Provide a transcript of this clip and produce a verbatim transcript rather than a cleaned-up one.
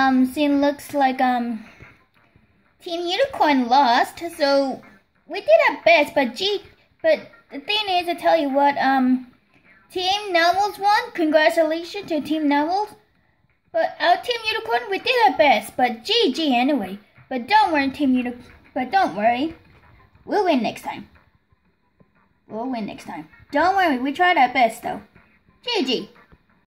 um, seeing looks like um, Team Unicorn lost, so we did our best. But gee, but the thing is, to tell you what, um, Team Narwhals won. Congratulations to Team Narwhals. But our Team Unicorn, we did our best. But G G anyway. But don't worry, Team Unicorn. But don't worry, we'll win next time. We'll win next time. Don't worry, we tried our best though. G G.